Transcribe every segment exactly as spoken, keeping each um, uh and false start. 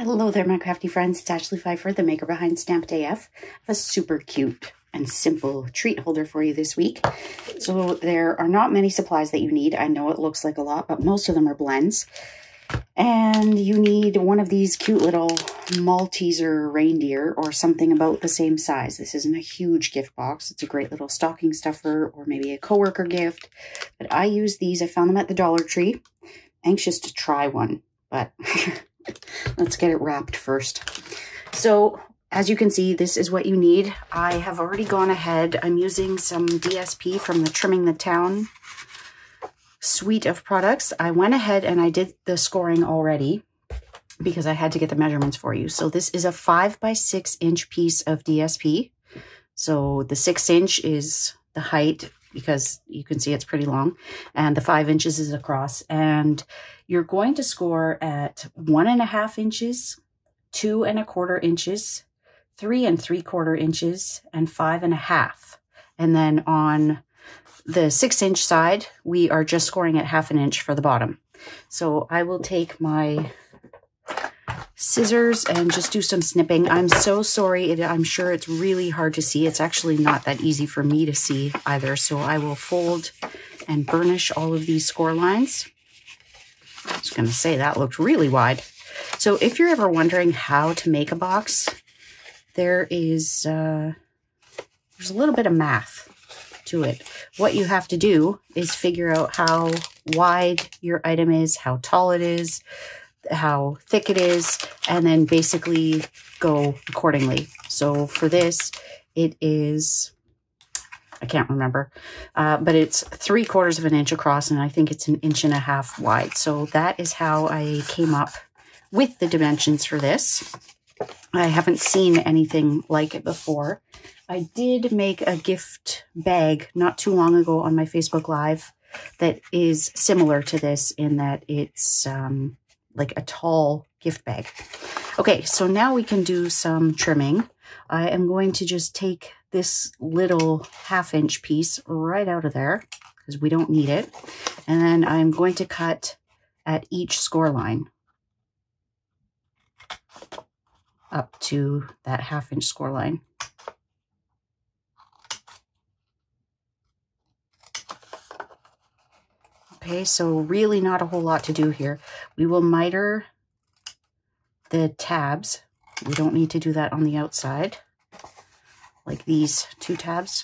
Hello there, my crafty friends. It's Ashley Pfeiffer, the maker behind Stamped A F. I have a super cute and simple treat holder for you this week. So there are not many supplies that you need. I know it looks like a lot, but most of them are blends. And you need one of these cute little Malteser reindeer or something about the same size. This isn't a huge gift box. It's a great little stocking stuffer or maybe a coworker gift. But I use these. I found them at the Dollar Tree. Anxious to try one, but let's get it wrapped first. So as you can see, this is what you need. I have already gone ahead. I'm using some D S P from the Trimming the Town suite of products. I went ahead and I did the scoring already because I had to get the measurements for you. So this is a five by six inch piece of D S P. So the six inch is the height because you can see it's pretty long, and the five inches is across. And you're going to score at one and a half inches, two and a quarter inches, three and three quarter inches, and five and a half. And then on the six inch side, we are just scoring at half an inch for the bottom. So I will take my scissors and just do some snipping. I'm so sorry. It, I'm sure it's really hard to see. It's actually not that easy for me to see either. So I will fold and burnish all of these score lines. I was going to say that looked really wide. So if you're ever wondering how to make a box, there is uh, there's a little bit of math to it. What you have to do is figure out how wide your item is, how tall it is, how thick it is, and then basically go accordingly. So for this, it is, I can't remember, uh, but it's three quarters of an inch across, and I think it's an inch and a half wide. So that is how I came up with the dimensions for this. I haven't seen anything like it before. I did make a gift bag not too long ago on my Facebook Live that is similar to this in that it's um, like a tall gift bag. Okay, so now we can do some trimming. I am going to just take this little half inch piece right out of there because we don't need it. And then I'm going to cut at each score line up to that half inch score line. Okay, so really not a whole lot to do here. We will miter the tabs. We don't need to do that on the outside, like these two tabs.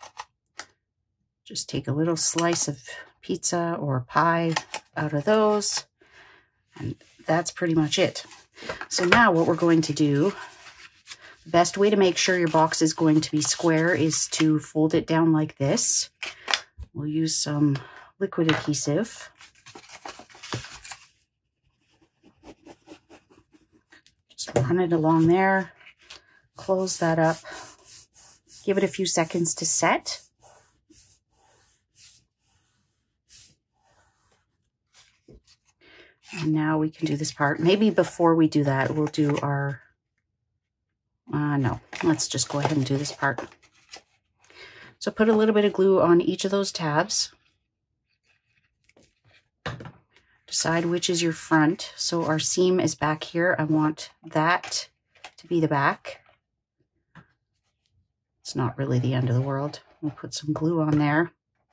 Just take a little slice of pizza or pie out of those, and that's pretty much it. So now what we're going to do, the best way to make sure your box is going to be square is to fold it down like this. We'll use some liquid adhesive. Just run it along there, close that up, give it a few seconds to set. And now we can do this part. Maybe before we do that, we'll do our, uh, no, let's just go ahead and do this part. So put a little bit of glue on each of those tabs. Decide which is your front. So our seam is back here. I want that to be the back. It's not really the end of the world. We'll put some glue on there.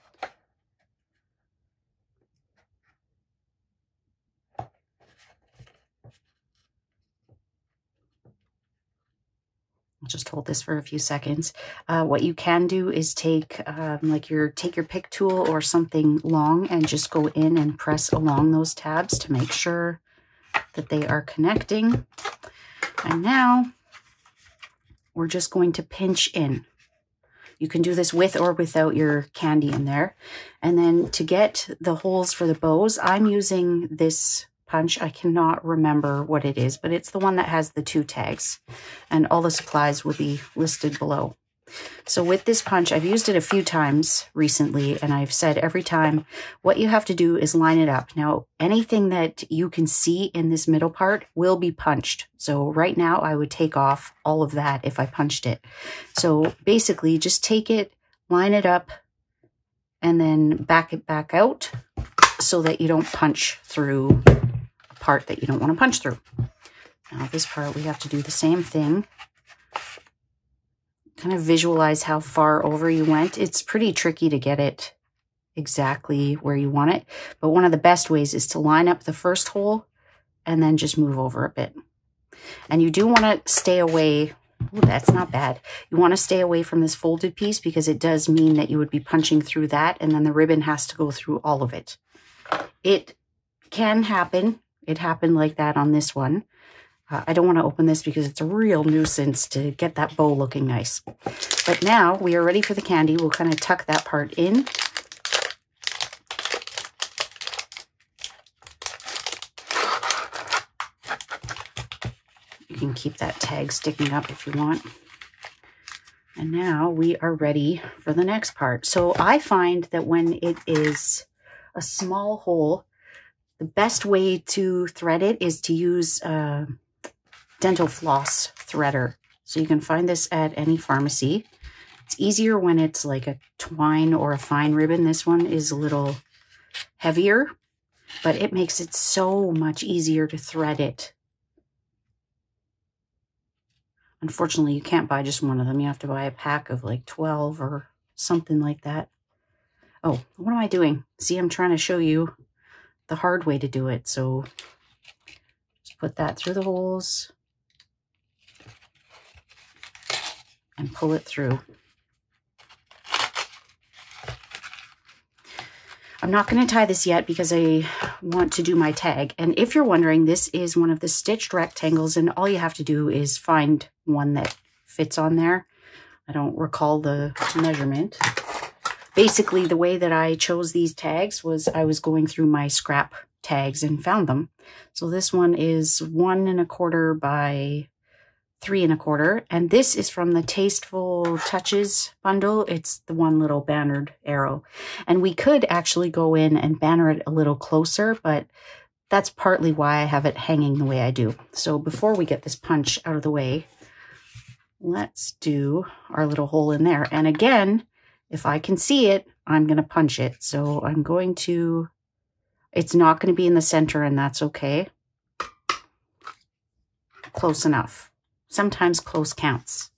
I'll just hold this for a few seconds. Uh, what you can do is take um, like your take your pick tool or something long and just go in and press along those tabs to make sure that they are connecting. And now we're just going to pinch in. You can do this with or without your candy in there. And then to get the holes for the bows, I'm using this punch. I cannot remember what it is, but it's the one that has the two tags, and all the supplies will be listed below. So with this punch, I've used it a few times recently, and I've said every time what you have to do is line it up. Now, anything that you can see in this middle part will be punched. So right now I would take off all of that if I punched it. So basically just take it, line it up, and then back it back out so that you don't punch through part that you don't want to punch through. Now this part, we have to do the same thing. Kind of visualize how far over you went. It's pretty tricky to get it exactly where you want it, but one of the best ways is to line up the first hole and then just move over a bit. And you do want to stay away. Ooh, that's not bad. You want to stay away from this folded piece because it does mean that you would be punching through that and then the ribbon has to go through all of it. It can happen. It happened like that on this one. Uh, I don't want to open this because it's a real nuisance to get that bow looking nice. But now we are ready for the candy. We'll kind of tuck that part in. You can keep that tag sticking up if you want. And now we are ready for the next part. So I find that when it is a small hole, the best way to thread it is to use a dental floss threader. So you can find this at any pharmacy. It's easier when it's like a twine or a fine ribbon. This one is a little heavier, but it makes it so much easier to thread it. Unfortunately, you can't buy just one of them. You have to buy a pack of like twelve or something like that. Oh, what am I doing? See, I'm trying to show you the hard way to do it. So just put that through the holes and pull it through. I'm not going to tie this yet because I want to do my tag. And if you're wondering, this is one of the stitched rectangles and all you have to do is find one that fits on there. I don't recall the measurement. Basically, the way that I chose these tags was I was going through my scrap tags and found them. So this one is one and a quarter by three and a quarter. And this is from the Tasteful Touches bundle. It's the one little bannered arrow. And we could actually go in and banner it a little closer, but that's partly why I have it hanging the way I do. So before we get this punch out of the way, let's do our little hole in there. And again, if I can see it, I'm going to punch it. So I'm going to, it's not going to be in the center and that's okay. Close enough. Sometimes close counts.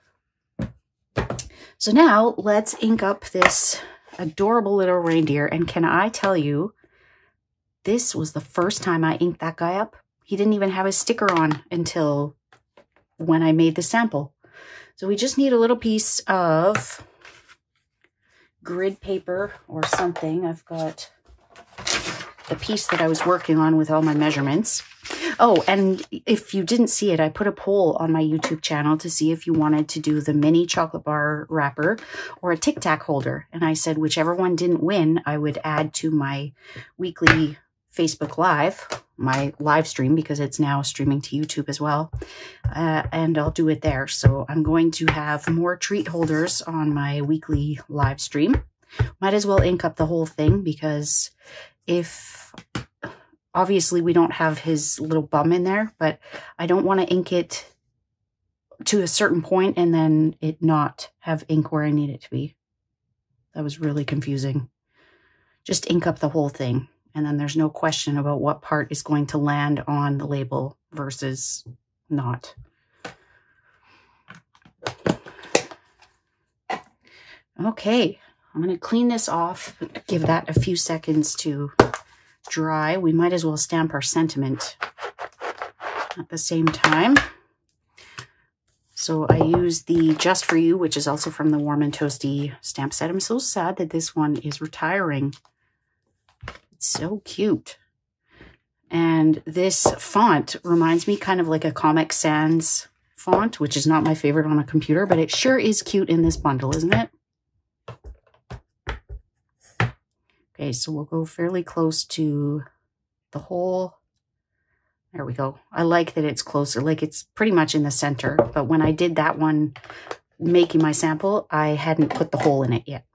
So now let's ink up this adorable little reindeer. And can I tell you, this was the first time I inked that guy up. He didn't even have his sticker on until when I made the sample. So we just need a little piece of grid paper or something. I've got the piece that I was working on with all my measurements. Oh, and if you didn't see it, I put a poll on my YouTube channel to see if you wanted to do the mini chocolate bar wrapper or a Tic Tac holder. And I said whichever one didn't win, I would add to my weekly Facebook Live, my live stream, because it's now streaming to YouTube as well. Uh, and I'll do it there. So I'm going to have more treat holders on my weekly live stream. Might as well ink up the whole thing because if... obviously, we don't have his little bum in there, but I don't want to ink it to a certain point and then it not have ink where I need it to be. That was really confusing. Just ink up the whole thing, and then there's no question about what part is going to land on the label versus not. Okay, I'm going to clean this off, give that a few seconds to dry. We might as well stamp our sentiment at the same time. So I use the Just For You, which is also from the Warm and Toasty stamp set. I'm so sad that this one is retiring. It's so cute. And this font reminds me kind of like a Comic Sans font, which is not my favorite on a computer, but it sure is cute in this bundle, isn't it? Okay, so we'll go fairly close to the hole. There we go. I like that it's closer, like it's pretty much in the center. But when I did that one, making my sample, I hadn't put the hole in it yet.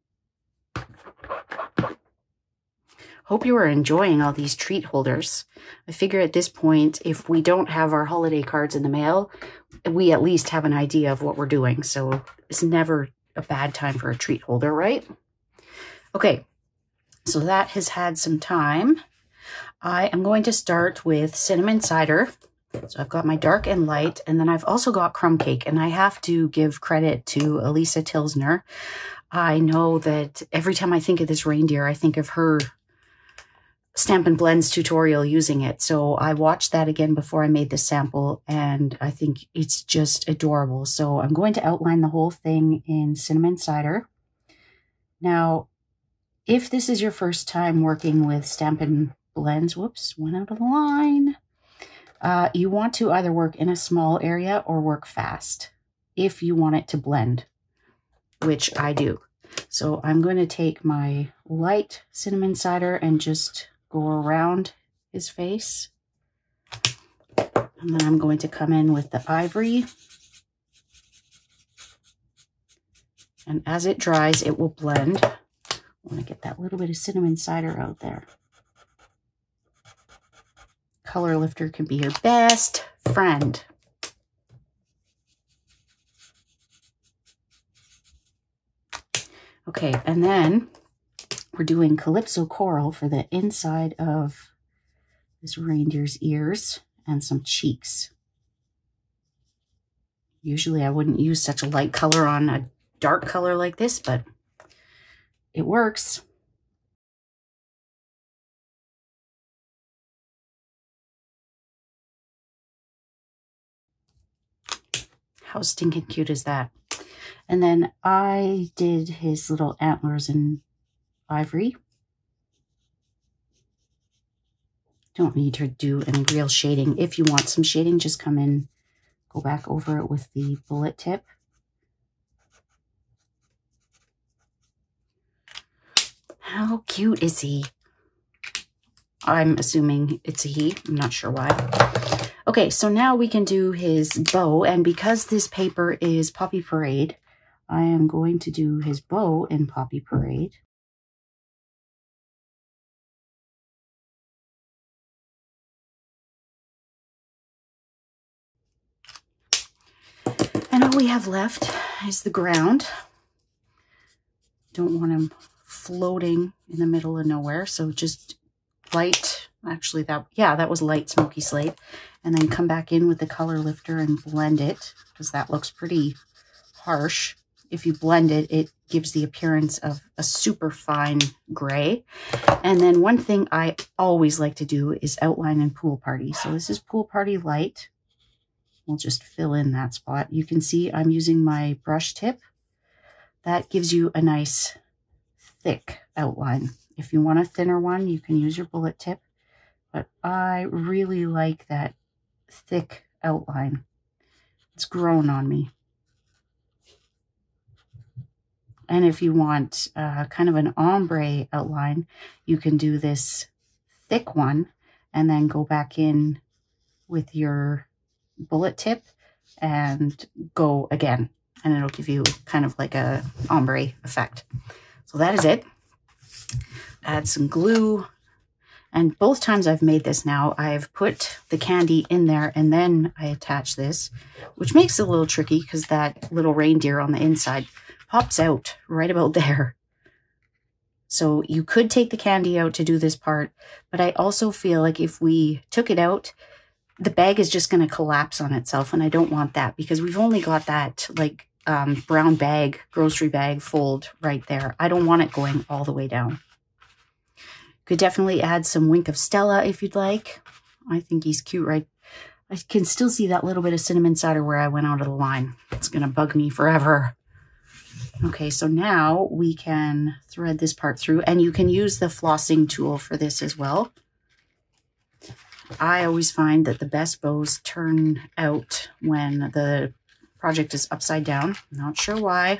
Hope you are enjoying all these treat holders. I figure at this point, if we don't have our holiday cards in the mail, we at least have an idea of what we're doing. So it's never a bad time for a treat holder, right? Okay. So that has had some time. I am going to start with cinnamon cider. So I've got my dark and light, and then I've also got crumb cake, and I have to give credit to Elisa Tilsner. I know that every time I think of this reindeer, I think of her Stampin' Blends tutorial using it. So I watched that again before I made this sample, and I think it's just adorable. So I'm going to outline the whole thing in cinnamon cider. Now, if this is your first time working with Stampin' Blends, whoops, went out of the line. Uh, you want to either work in a small area or work fast if you want it to blend, which I do. So I'm going to take my light cinnamon cider and just go around his face. And then I'm going to come in with the ivory. And as it dries, it will blend. I want to get that little bit of cinnamon cider out there. Color lifter can be your best friend. Okay, and then we're doing Calypso Coral for the inside of this reindeer's ears and some cheeks. Usually I wouldn't use such a light color on a dark color like this, but it works. How stinking cute is that? And then I did his little antlers in ivory. Don't need to do any real shading. If you want some shading, just come in, go back over it with the bullet tip. How cute is he? I'm assuming it's a he. I'm not sure why. Okay, so now we can do his bow, and because this paper is Poppy Parade, I am going to do his bow in Poppy Parade. And all we have left is the ground. Don't want him floating in the middle of nowhere, so just light, actually that, yeah, that was light Smoky Slate. And then come back in with the color lifter and blend it, because that looks pretty harsh. If you blend it, it gives the appearance of a super fine gray. And then one thing I always like to do is outline in Pool Party. So this is Pool Party Light. We'll just fill in that spot. You can see I'm using my brush tip. That gives you a nice thick outline. If you want a thinner one, you can use your bullet tip. But I really like that thick outline. It's grown on me. And if you want uh, kind of an ombre outline, you can do this thick one and then go back in with your bullet tip and go again. And it'll give you kind of like a ombre effect. So that is it. Add some glue. And both times I've made this now, I've put the candy in there and then I attach this, which makes it a little tricky because that little reindeer on the inside pops out right about there. So you could take the candy out to do this part, but I also feel like if we took it out, the bag is just going to collapse on itself, and I don't want that because we've only got that like um, brown bag, grocery bag fold right there. I don't want it going all the way down. Could definitely add some Wink of Stella if you'd like. I think he's cute, right? I can still see that little bit of cinnamon cider where I went out of the line. It's going to bug me forever. Okay, so now we can thread this part through, and you can use the flossing tool for this as well. I always find that the best bows turn out when the project is upside down. Not sure why.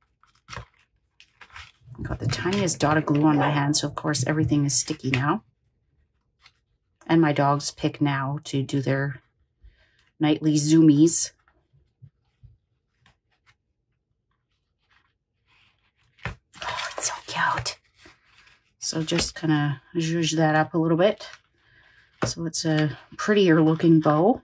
I've got the tiniest dot of glue on my hand, so of course everything is sticky now. And my dogs pick now to do their nightly zoomies. Oh, it's so cute. So just kind of zhuzh that up a little bit. So it's a prettier looking bow.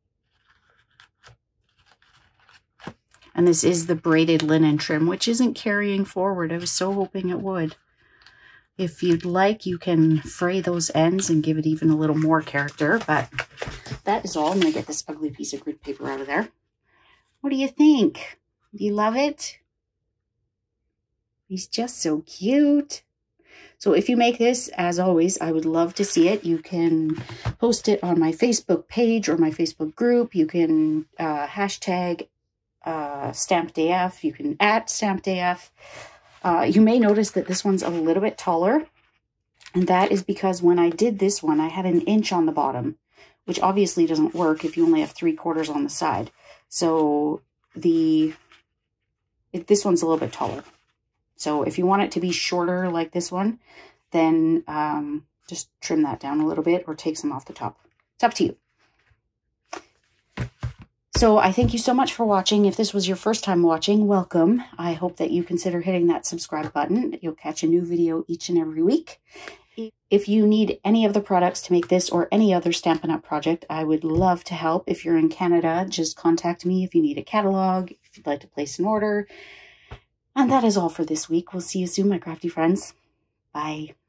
And this is the braided linen trim, which isn't carrying forward. I was so hoping it would. If you'd like, you can fray those ends and give it even a little more character, but that is all. I'm going to get this ugly piece of grid paper out of there. What do you think? Do you love it? He's just so cute. So if you make this, as always, I would love to see it. You can post it on my Facebook page or my Facebook group. You can uh, hashtag uh, StampedAF. You can at StampedAF. Uh, you may notice that this one's a little bit taller, and that is because when I did this one, I had an inch on the bottom, which obviously doesn't work if you only have three quarters on the side. So the it, this one's a little bit taller. So if you want it to be shorter like this one, then um, just trim that down a little bit or take some off the top. It's up to you. So I thank you so much for watching. If this was your first time watching, welcome. I hope that you consider hitting that subscribe button. You'll catch a new video each and every week. If you need any of the products to make this or any other Stampin' Up! Project, I would love to help. If you're in Canada, just contact me if you need a catalog, if you'd like to place an order. And that is all for this week. We'll see you soon, my crafty friends. Bye.